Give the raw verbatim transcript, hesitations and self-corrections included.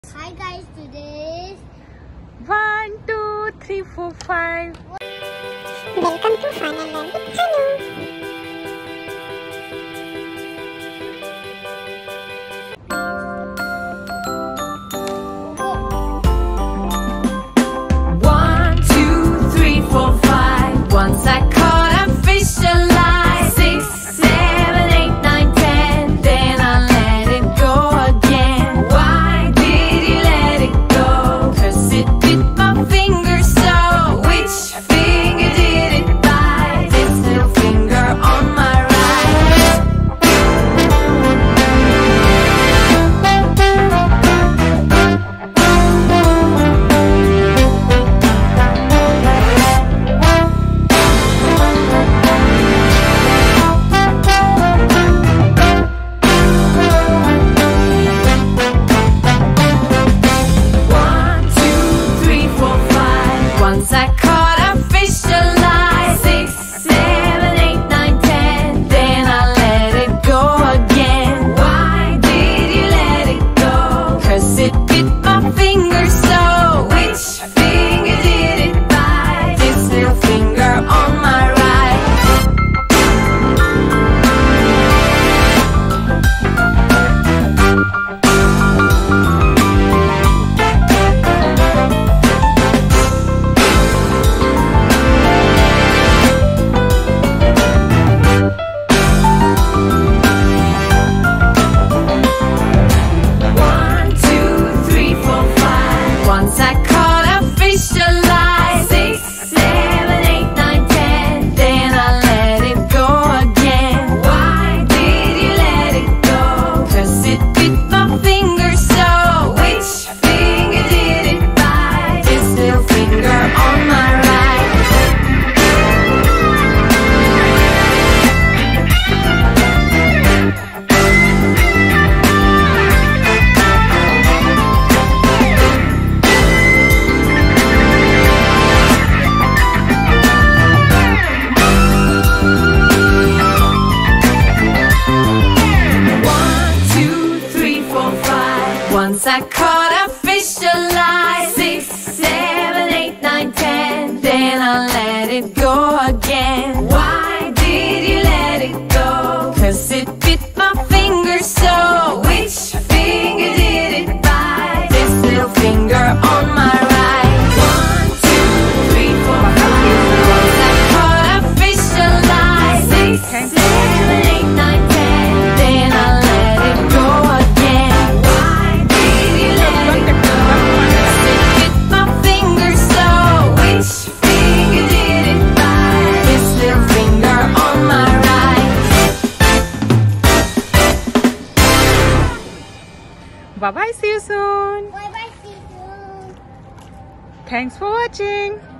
Hi guys, today One, two, three, four, five. welcome to Fun and Learn with Hanu. One, two, three, four, five. Once I caught a fish alive. Six, seven, eight, nine, ten. Then I let it go again. Why did you let it go? 'Cause it bit my finger so. Which finger did it bite? This little finger on my right. One, two, three, four, five. Once I caught a fish alive. Six, seven, eight, nine, ten. Then I let it go again. Why did you let it go? 'Cause it bit my finger so. Which finger did it bite? This little finger on my right. One, two, three, four, five. Once I caught a fish alive. Six, seven, eight, nine, ten. Then I let it go again. Why did you let it go? 'Cause it bit my finger so. Which finger did it bite? This little finger on my right. One, two, three, four, five. Once I caught a fish alive. Six, seven, eight, nine, ten. Then I let it go again. Why did you let it go? 'Cause it bit my finger so. Which finger did it bite? This little finger on my right. One, two, three, four, five. Once I caught a fish alive. Six, seven, eight, nine, ten. Then I let it go again. Why did you let it go? 'Cause it bit my finger so. Which finger did it bite? This little finger on my right. Bye bye, see you soon. Bye bye, see you soon. Thanks for watching.